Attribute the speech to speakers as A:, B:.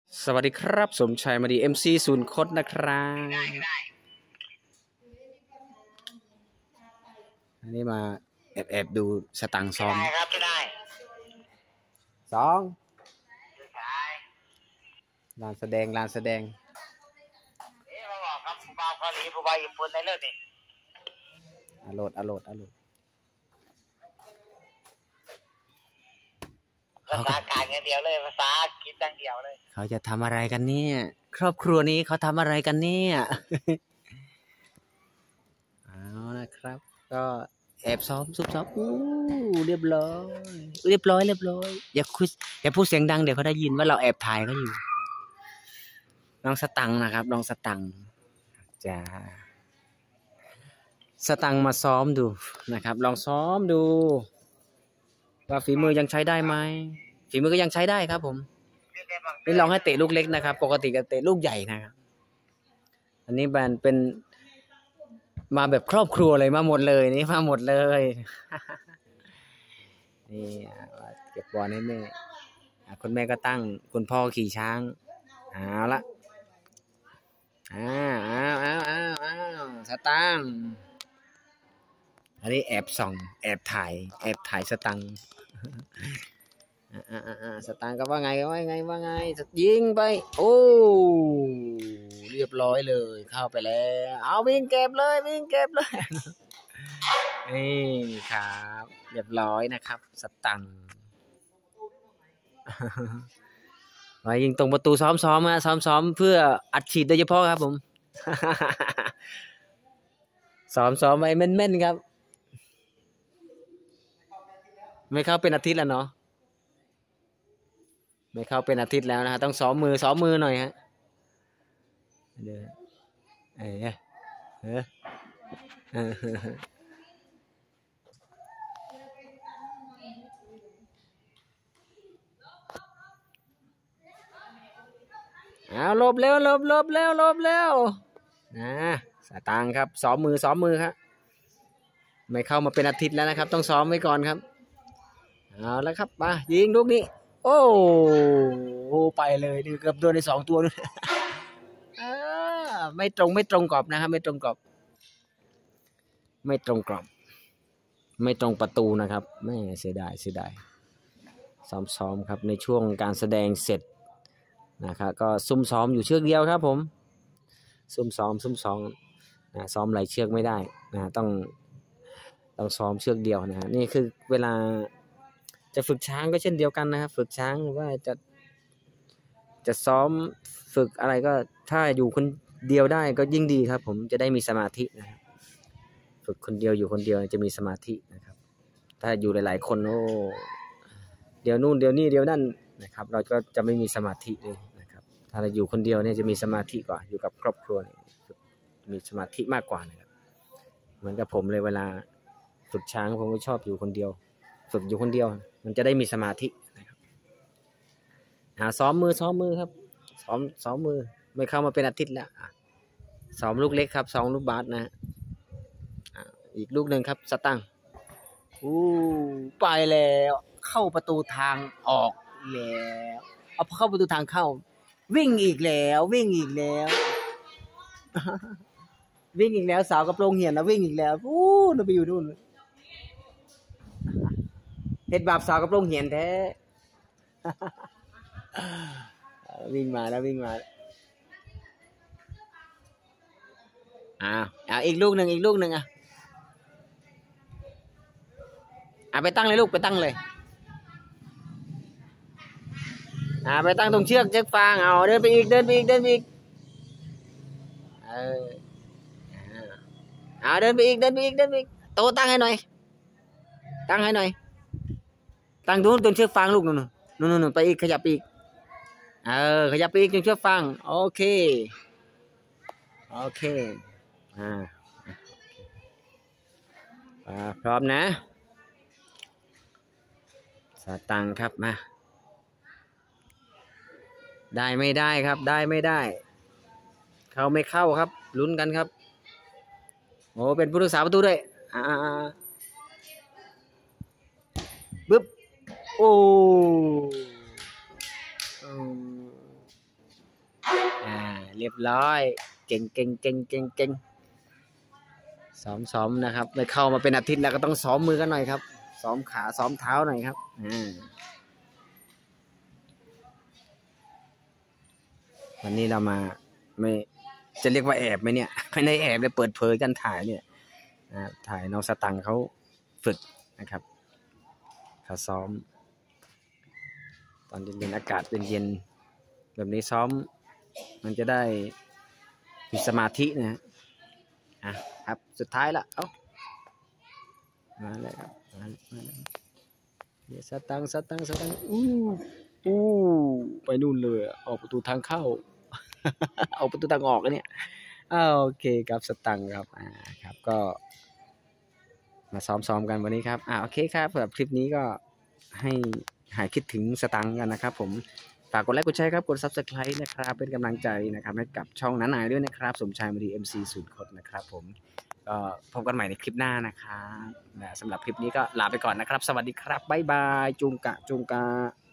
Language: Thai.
A: สวัสดีครับสมชายมาดีMC ศูนย์คดนะครับอันนี้มาแอบดูสตังค์ซ้อมสองลานแสดงอโหลด
B: ภาษาการอย่างเดียวเลยภาษาคิดอย่างเดียวเลย
A: เขาจะทำอะไรกันเนี่ยครอบครัวนี้เขาทำอะไรกันเนี่ยเอานะครับก็แอบซ้อมซุบซ้อมเรียบร้อยอย่าพูดเสียงดังเดี๋ยวเขาได้ยินว่าเราแอบถ่ายเขาอยู่น้องสตังค์นะครับน้องสตังค์จะสตังค์มาซ้อมดูนะครับลองซ้อมดูว่าฝีมือยังใช้ได้ไหมฝีมือก็ยังใช้ได้ครับผมนี่ลองให้เตะลูกเล็กนะครับปกติก็เตะลูกใหญ่นะครับอันนี้เป็นมาแบบครอบครัวเลยมาหมดเลยนี่มาหมดเลยนี่เก็บบอลให้แม่คุณแม่ก็ตั้งคุณพ่อขี่ช้างเอาละสตังค์อันนี้แอบส่องแอบถ่ายสตังค์สตังค์ก็ว่าไงยิงไปโอ้เรียบร้อยเลยเข้าไปแล้วเอาวิ่งเก็บเลยนี่ครับเรียบร้อยนะครับสตังค์ไว้ยิงตรงประตูซ้อมเพื่ออัดฉีดโดยเฉพาะครับผมซ้อมไว้แม่นๆครับไม่เข้าเป็นอาทิตย์แล้วเนาะไม่เข้าเป็นอาทิตย์แล้วนะฮะต้องซ้อมมือหน่อยฮะเดี๋ยวเอาลบแล้วนะสตางค์ครับซ้อมมือครับไม่เข้ามาเป็นอาทิตย์แล้วนะครับต้องซ้อมไว้ก่อนครับเอาแล้วครับมายิงลูกนี้โอ้โหไปเลยเกือบโดนใน2ตัวด้วยไม่ตรงกรอบนะครับไม่ตรงประตูนะครับไม่เสียดายซ้อมครับในช่วงการแสดงเสร็จนะครับก็ซุ่มซ้อมอยู่เชือกเดียวครับผมซุ่มซ้อมนะซ้อมหลายเชือกไม่ได้นะต้องซ้อมเชือกเดียวนะฮะนี่คือเวลาจะฝึกช้างก็เช่นเดียวกันนะครับฝึกช้างว่าจะซ้อมฝึกอะไรก็ถ้าอยู่คนเดียวได้ก็ยิ่งดีครับผมจะได้มีสมาธินะครับฝึกคนเดียวอยู่คนเดียวจะมีสมาธินะครับถ้าอยู่หลายๆคนโอ้เดี๋ยวนู่นเดี๋ยวนี่เดี๋ยวนั่นนะครับเราก็จะไม่มีสมาธิเลยนะครับถ้าเราอยู่คนเดียวเนี่ยจะมีสมาธิกว่าอยู่กับครอบครัวเนี่ยมีสมาธิมากกว่านะครับเหมือนกับผมเลยเวลาฝึกช้างผมก็ชอบอยู่คนเดียวฝึกอยู่คนเดียวมันจะได้มีสมาธินะครับซ้อมมือครับซ้อมมือไม่เข้ามาเป็นอาทิตย์แล้วซ้อมลูกเล็กครับ2 ลูกบาสนะอีกลูกหนึ่งครับสตังค์ไปแล้วเข้าประตูทางออกแล้วเอาเข้าประตูทางเข้าวิ่งอีกแล้วสาวกระโปรงเหี่ยนนะวิ่งอีกแล้วเราไปอยู่นู่นเฮ็ดบาปสาวกระโปรงเหี่ยนแท้วิ่งมาแล้วอีกลูกหนึ่งไปตั้งเลยลูกไปตั้งเลยไปตั้งตรงเชือกฟางเดินไปอีกเดินไปอีกเดินไปอีกโตตั้งให้หน่อยตั้งตรงเชือกฟางลูกนู่นไปอีกขยับอีกขยับไปอีกตรงเชือกฟางโอเคพร้อมนะสตังค์ครับมาได้ไม่ได้ครับเข้าไม่เข้าครับลุ้นกันครับโอ้เป็นผู้รักษาประตูด้วยบึ๊บโอ้เรียบร้อยเก่งซ้อมนะครับได้เข้ามาเป็นอาทิตย์แล้วก็ต้องซ้อมมือกันหน่อยครับซ้อมขาซ้อมเท้าหน่อยครับวันนี้เรามาไม่จะเรียกว่าแอบไหมเนี่ยไม่ได้แอบเลยเปิดเผยกันถ่ายเนี่ยถ่ายน้องสตังค์เขาฝึกนะครับเขาซ้อมตอนเย็นๆอากาศเย็นๆแบบนี้ซ้อมมันจะได้มีสมาธินะครับสุดท้ายละมาแล้วครับมาแล้วเดี๋ยวสตังค์อู้ไปนู่นเลยออกประตูทางเข้า เอาประตูทางออกเนี่ยโอเคครับสตังค์ครับครับก็มาซ้อมกันวันนี้ครับโอเคครับสำหรับคลิปนี้ก็ให้หายคิดถึงสตังค์กันนะครับผมฝากกดไลค์กดแชร์ครับกด Subscribe นะครับเป็นกำลังใจนะครับให้กับช่องน้าหน่ายด้วยนะครับสมชายมดี MC 0 คนนะครับผมก็พบกันใหม่ในคลิปหน้านะครับสำหรับคลิปนี้ก็ลาไปก่อนนะครับสวัสดีครับบ๊ายบายจุงกะ